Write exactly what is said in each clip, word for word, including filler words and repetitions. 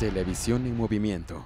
Televisión en movimiento.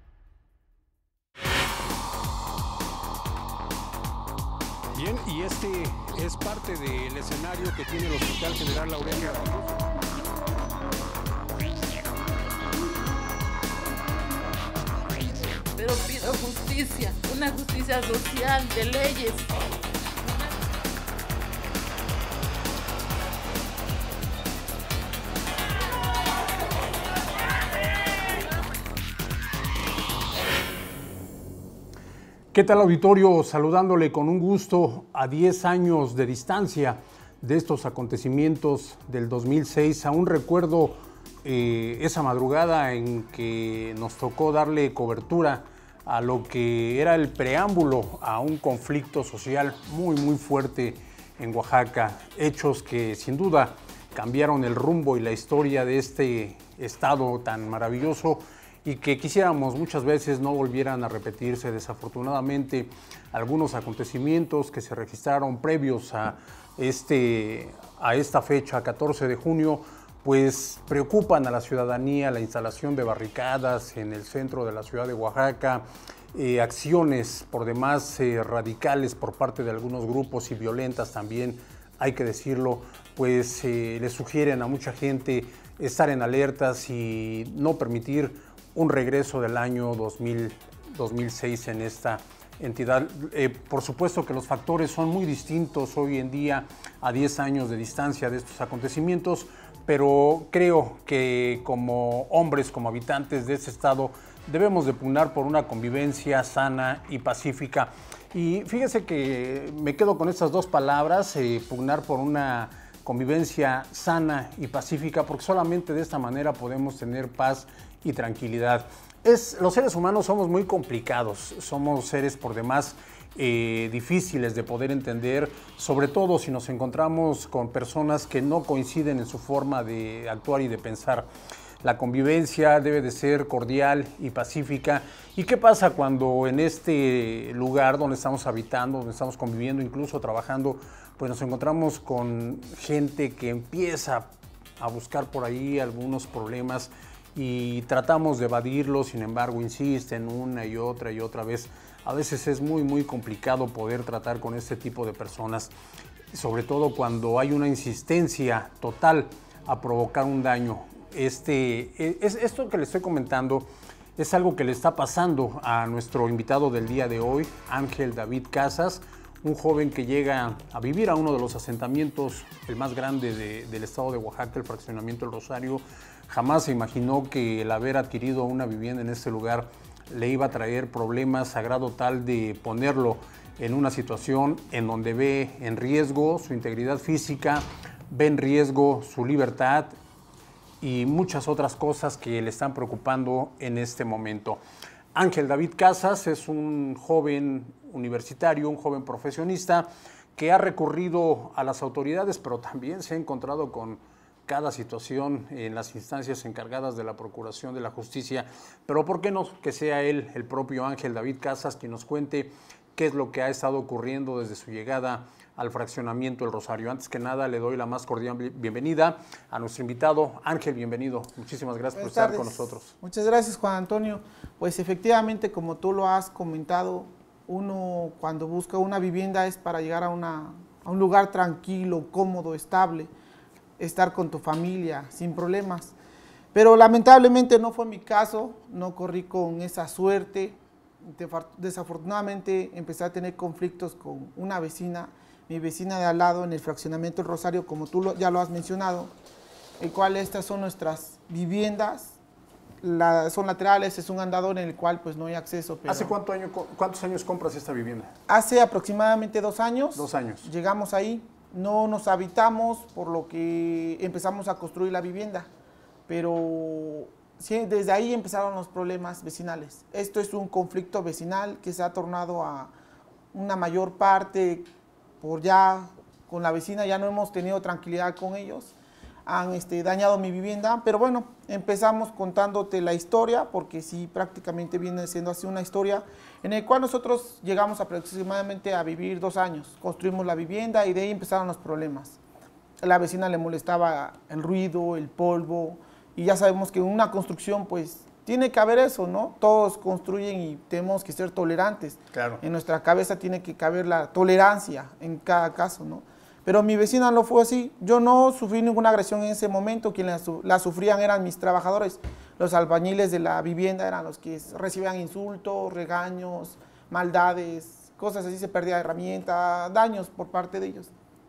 Bien, y este es parte del escenario que tiene el Hospital General Aurelio García. Pero pido justicia, una justicia social, de leyes. ¿Qué tal, auditorio? Saludándole con un gusto a diez años de distancia de estos acontecimientos del dos mil seis. Aún recuerdo eh, esa madrugada en que nos tocó darle cobertura a lo que era el preámbulo a un conflicto social muy muy fuerte en Oaxaca. Hechos que sin duda cambiaron el rumbo y la historia de este estado tan maravilloso y que quisiéramos muchas veces no volvieran a repetirse. Desafortunadamente, algunos acontecimientos que se registraron previos a, este, a esta fecha, catorce de junio, pues preocupan a la ciudadanía. La instalación de barricadas en el centro de la ciudad de Oaxaca, eh, acciones por demás eh, radicales por parte de algunos grupos y violentas también, hay que decirlo, pues eh, le sugieren a mucha gente estar en alertas y no permitir un regreso del año dos mil, dos mil seis en esta entidad. Eh, por supuesto que los factores son muy distintos hoy en día a diez años de distancia de estos acontecimientos, pero creo que como hombres, como habitantes de este estado, debemos de pugnar por una convivencia sana y pacífica. Y fíjese que me quedo con estas dos palabras, eh, pugnar por una convivencia sana y pacífica, porque solamente de esta manera podemos tener paz y tranquilidad. Es, los seres humanos somos muy complicados, somos seres por demás eh, difíciles de poder entender, sobre todo si nos encontramos con personas que no coinciden en su forma de actuar y de pensar. La convivencia debe de ser cordial y pacífica. ¿Y qué pasa cuando en este lugar donde estamos habitando, donde estamos conviviendo, incluso trabajando, pues nos encontramos con gente que empieza a buscar por ahí algunos problemas y tratamos de evadirlos? Sin embargo, insisten una y otra y otra vez? A veces es muy, muy complicado poder tratar con este tipo de personas, sobre todo cuando hay una insistencia total a provocar un daño. Este, es, esto que le estoy comentando es algo que le está pasando a nuestro invitado del día de hoy, Ángel David Casas, un joven que llega a vivir a uno de los asentamientos, el más grande de, del estado de Oaxaca, el fraccionamiento El Rosario. Jamás se imaginó que el haber adquirido una vivienda en este lugar le iba a traer problemas a grado tal de ponerlo en una situación en donde ve en riesgo su integridad física, ve en riesgo su libertad y muchas otras cosas que le están preocupando en este momento. Ángel David Casas es un joven universitario, un joven profesionista que ha recurrido a las autoridades, pero también se ha encontrado con cada situación en las instancias encargadas de la Procuración de la Justicia. Pero ¿por qué no que sea él, el propio Ángel David Casas, quien nos cuente qué es lo que ha estado ocurriendo desde su llegada al fraccionamiento El Rosario? Antes que nada, le doy la más cordial bienvenida a nuestro invitado. Ángel, bienvenido. Muchísimas gracias Buenas por estar tardes. con nosotros. Muchas gracias, Juan Antonio. Pues efectivamente, como tú lo has comentado, uno cuando busca una vivienda es para llegar a, una, a un lugar tranquilo, cómodo, estable, estar con tu familia sin problemas. Pero lamentablemente no fue mi caso, no corrí con esa suerte. Desafortunadamente empecé a tener conflictos con una vecina, mi vecina de al lado en el fraccionamiento El Rosario, como tú lo, ya lo has mencionado, el cual estas son nuestras viviendas, la, son laterales, es un andador en el cual pues no hay acceso. Pero ¿Hace cuánto año, cuántos años compras esta vivienda? Hace aproximadamente dos años. Dos años. Llegamos ahí, no nos habitamos, por lo que empezamos a construir la vivienda, pero sí, desde ahí empezaron los problemas vecinales. Esto es un conflicto vecinal que se ha tornado a una mayor parte por ya con la vecina, ya no hemos tenido tranquilidad con ellos, han este, dañado mi vivienda, pero bueno, empezamos contándote la historia, porque sí, prácticamente viene siendo así una historia, en el cual nosotros llegamos aproximadamente a vivir dos años, construimos la vivienda y de ahí empezaron los problemas. A la vecina le molestaba el ruido, el polvo, y ya sabemos que en una construcción pues tiene que haber eso, ¿no? Todos construyen y tenemos que ser tolerantes. Claro. En nuestra cabeza tiene que caber la tolerancia en cada caso, ¿no? Pero mi vecina no fue así. Yo no sufrí ninguna agresión en ese momento. Quienes la, la sufrían eran mis trabajadores. Los albañiles de la vivienda eran los que recibían insultos, regaños, maldades, cosas así, se perdía herramienta, daños por parte de ellos.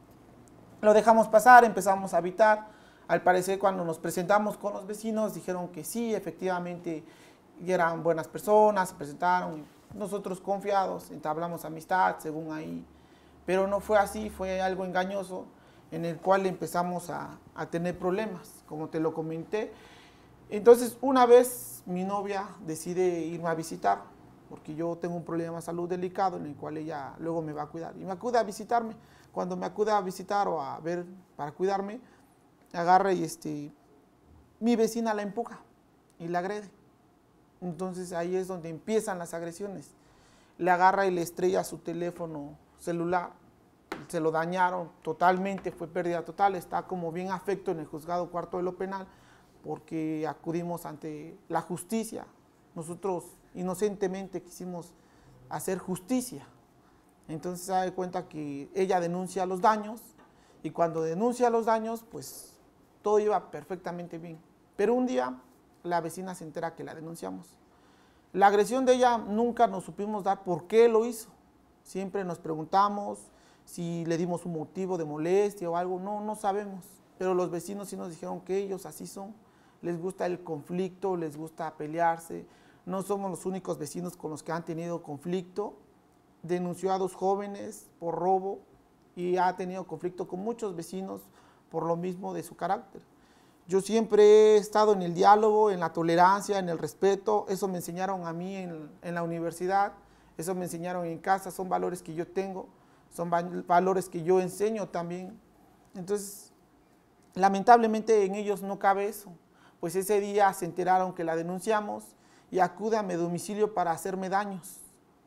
Lo dejamos pasar, empezamos a habitar. Al parecer, cuando nos presentamos con los vecinos, dijeron que sí, efectivamente, eran buenas personas, se presentaron. Nosotros confiados, entablamos amistad, según ahí. Pero no fue así, fue algo engañoso, en el cual empezamos a, a tener problemas, como te lo comenté. Entonces, una vez mi novia decide irme a visitar, porque yo tengo un problema de salud delicado, en el cual ella luego me va a cuidar. Y me acude a visitarme. Cuando me acude a visitar o a ver para cuidarme, agarra y este, mi vecina la empuja y la agrede. Entonces ahí es donde empiezan las agresiones. Le agarra y le estrella su teléfono celular, se lo dañaron totalmente, fue pérdida total, está como bien afecto en el juzgado cuarto de lo penal, porque acudimos ante la justicia. Nosotros inocentemente quisimos hacer justicia. Entonces se da cuenta que ella denuncia los daños, y cuando denuncia los daños, pues todo iba perfectamente bien. Pero un día la vecina se entera que la denunciamos. La agresión de ella nunca nos supimos dar por qué lo hizo. Siempre nos preguntamos si le dimos un motivo de molestia o algo. No, no sabemos. Pero los vecinos sí nos dijeron que ellos así son. Les gusta el conflicto, les gusta pelearse. No somos los únicos vecinos con los que han tenido conflicto. Denunció a dos jóvenes por robo y ha tenido conflicto con muchos vecinos por lo mismo de su carácter. Yo siempre he estado en el diálogo, en la tolerancia, en el respeto. Eso me enseñaron a mí en, en la universidad, eso me enseñaron en casa, son valores que yo tengo, son valores que yo enseño también. Entonces, lamentablemente en ellos no cabe eso, pues ese día se enteraron que la denunciamos y acude a mi domicilio para hacerme daños,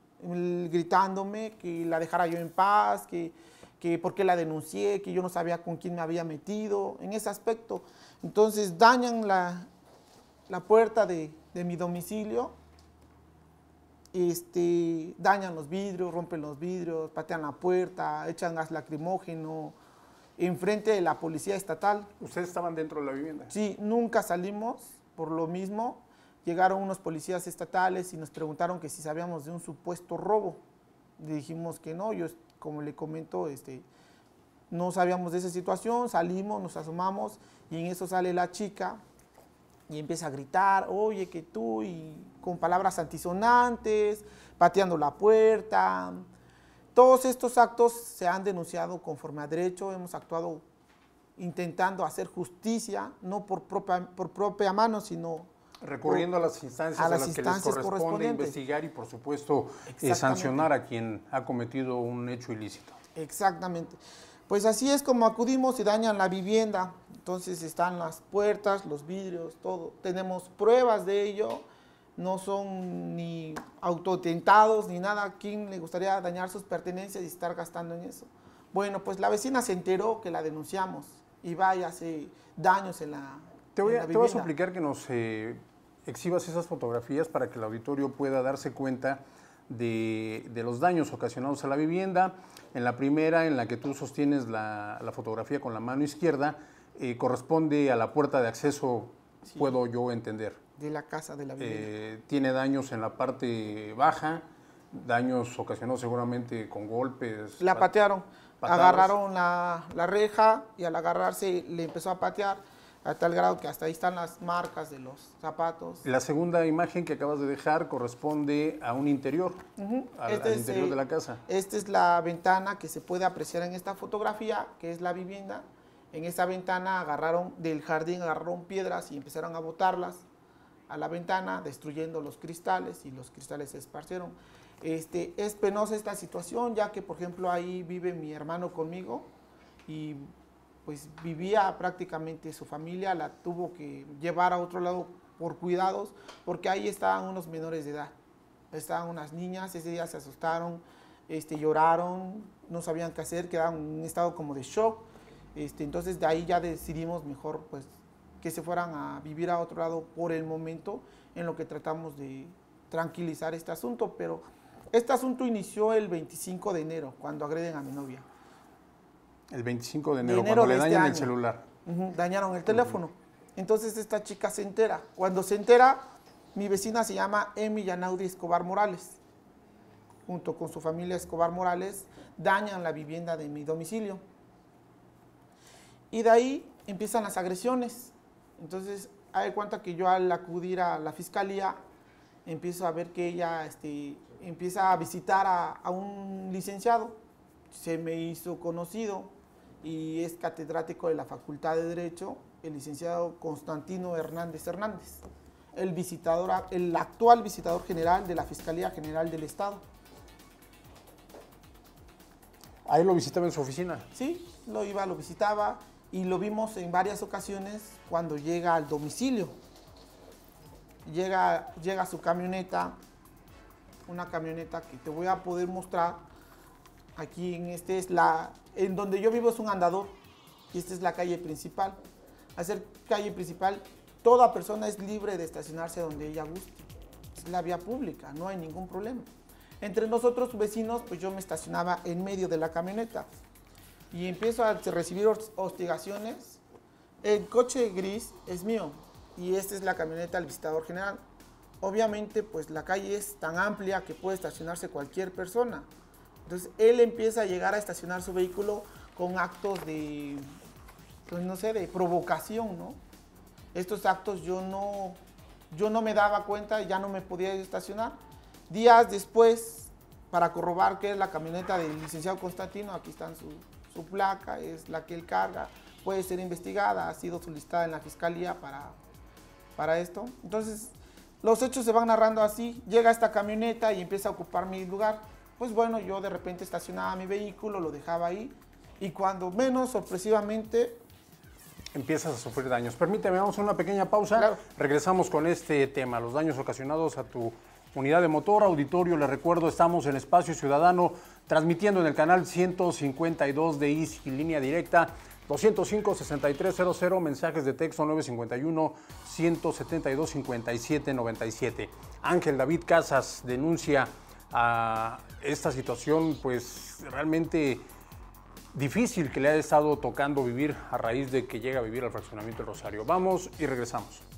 gritándome que la dejara yo en paz, que, que por qué la denuncié, que yo no sabía con quién me había metido, en ese aspecto. Entonces dañan la, la puerta de, de mi domicilio, este, dañan los vidrios, rompen los vidrios, patean la puerta, echan gas lacrimógeno, enfrente de la policía estatal. ¿Ustedes estaban dentro de la vivienda? Sí, nunca salimos por lo mismo. Llegaron unos policías estatales y nos preguntaron que si sabíamos de un supuesto robo. Le dijimos que no, yo como le comento, este, no sabíamos de esa situación, salimos, nos asomamos y en eso sale la chica y empieza a gritar, oye, que tú, y con palabras antisonantes, pateando la puerta. Todos estos actos se han denunciado conforme a derecho, hemos actuado intentando hacer justicia, no por propia, por propia mano, sino recurriendo por, a las instancias a, a las, las que les corresponde investigar y, por supuesto, eh, sancionar a quien ha cometido un hecho ilícito. Exactamente. Pues así es como acudimos y dañan la vivienda. Entonces están las puertas, los vidrios, todo. Tenemos pruebas de ello. No son ni autotentados ni nada. ¿Quién le gustaría dañar sus pertenencias y estar gastando en eso? Bueno, pues la vecina se enteró que la denunciamos y vaya, hace daños en la Te voy, en a, la te voy a suplicar que nos eh, exhibas esas fotografías para que el auditorio pueda darse cuenta de, de los daños ocasionados a la vivienda. En la primera, en la que tú sostienes la, la fotografía con la mano izquierda, eh, corresponde a la puerta de acceso, sí, puedo yo entender. De la casa de la vivienda. Eh, tiene daños en la parte baja, daños ocasionados seguramente con golpes. La patearon, patadas. Agarraron la, la reja y al agarrarse le empezó a patear a tal grado que hasta ahí están las marcas de los zapatos. La segunda imagen que acabas de dejar corresponde a un interior, uh-huh. al, este al interior es, de la casa. Esta es la ventana que se puede apreciar en esta fotografía, que es la vivienda. En esa ventana agarraron, del jardín agarraron piedras y empezaron a botarlas a la ventana, destruyendo los cristales, y los cristales se esparcieron. Este, es penosa esta situación, ya que, por ejemplo, ahí vive mi hermano conmigo, y pues vivía prácticamente su familia, la tuvo que llevar a otro lado por cuidados, porque ahí estaban unos menores de edad, estaban unas niñas, ese día se asustaron, este, lloraron, no sabían qué hacer, quedaban en un estado como de shock, este, entonces de ahí ya decidimos mejor pues que se fueran a vivir a otro lado por el momento, en lo que tratamos de tranquilizar este asunto. Pero este asunto inició el veinticinco de enero, cuando agreden a mi novia. El veinticinco de enero, de enero cuando le de este dañan el año. celular. Uh-huh, dañaron el teléfono. Uh-huh. Entonces esta chica se entera. Cuando se entera, mi vecina se llama Emi Yanaudi Escobar Morales. Junto con su familia Escobar Morales, dañan la vivienda de mi domicilio. Y de ahí empiezan las agresiones. Entonces, hay cuenta que yo al acudir a la fiscalía, empiezo a ver que ella este, empieza a visitar a, a un licenciado. Se me hizo conocido y es catedrático de la Facultad de Derecho, el licenciado Constantino Hernández Hernández, el, visitador, el actual visitador general de la Fiscalía General del Estado. ¿Ahí lo visitaba en su oficina? Sí, lo iba, lo visitaba y lo vimos en varias ocasiones cuando llega al domicilio. Llega, llega su camioneta, una camioneta que te voy a poder mostrar. Aquí en este es la, en donde yo vivo es un andador y esta es la calle principal. Al ser calle principal, toda persona es libre de estacionarse donde ella guste. Es la vía pública, no hay ningún problema. Entre nosotros vecinos, pues yo me estacionaba en medio de la camioneta y empiezo a recibir hostigaciones. El coche gris es mío y esta es la camioneta del visitador general. Obviamente, pues la calle es tan amplia que puede estacionarse cualquier persona. Entonces, él empieza a llegar a estacionar su vehículo con actos de, pues no sé, de provocación, ¿no? Estos actos yo no, yo no me daba cuenta, ya no me podía estacionar. Días después, para corroborar que es la camioneta del licenciado Constantino, aquí está su, su placa, es la que él carga, puede ser investigada, ha sido solicitada en la fiscalía para, para esto. Entonces, los hechos se van narrando así, llega esta camioneta y empieza a ocupar mi lugar. Pues bueno, yo de repente estacionaba mi vehículo, lo dejaba ahí y cuando menos sorpresivamente empiezas a sufrir daños. Permíteme, vamos a una pequeña pausa. Claro. Regresamos con este tema, los daños ocasionados a tu unidad de motor. Auditorio, les recuerdo, estamos en Espacio Ciudadano, transmitiendo en el canal ciento cincuenta y dos de Easy, línea directa, doscientos cinco, sesenta y tres cero cero, mensajes de texto nueve cinco uno, ciento setenta y dos, cincuenta y siete noventa y siete. Ángel David Casas denuncia a esta situación, pues realmente difícil que le ha estado tocando vivir a raíz de que llega a vivir al fraccionamiento del Rosario. Vamos y regresamos.